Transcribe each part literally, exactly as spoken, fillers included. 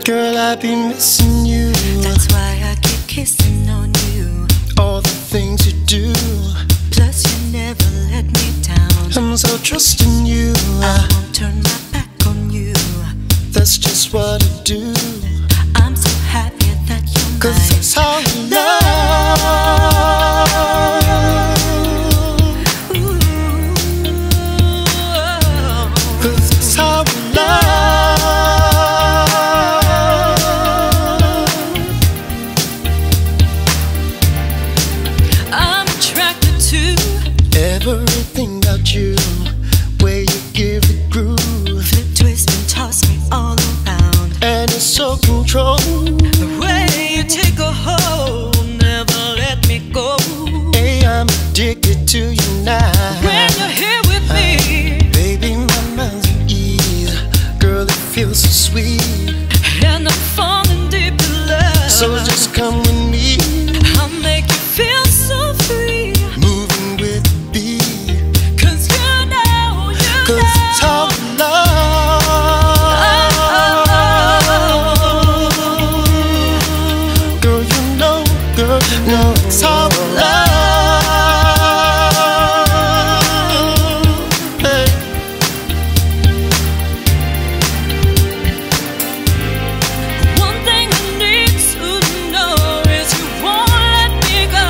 Girl, I be missing you. That's why I keep kissing on you. All the things you do, plus you never let me down. I'm so trusting you. I won't turn my back on you. That's just what I do. I'm so happy that you're mine. 'Cause that's how you love. Ooh. 'Cause that's how we love. I'm attracted to everything about you. Where you give the groove, flip, twist and toss me all around. and it's so controlled. The way you take a hold, never let me go. Hey, I'm addicted to you now. When you're here with me, baby, my mind's at ease. Girl, it feels so sweet, and I'm falling deep in love. so just come with me. I'll make you feel so free, moving with the beat. 'Cause you know, you 'Cause know it's how we love. Girl, you know, girl, you know it's how we love. Hey. One thing I need to know is you won't let me go.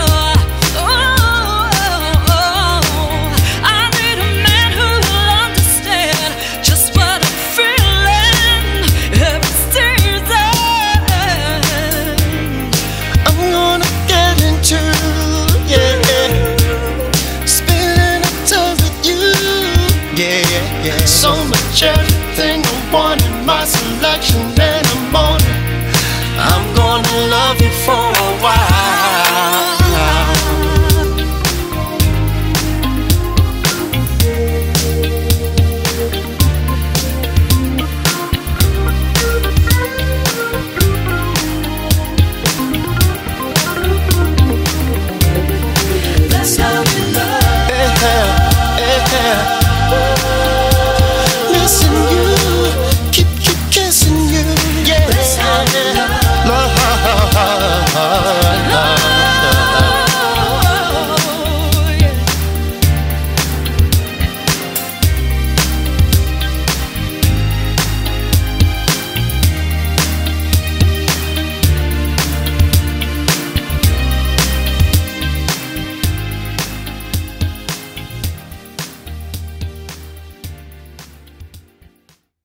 Oh, I need a man who will understand just what I'm feeling every season. I'm gonna get into, yeah, spending a time with you, yeah, yeah, yeah. So much everything I want in my selection, and I'm on it. I'm gonna love you for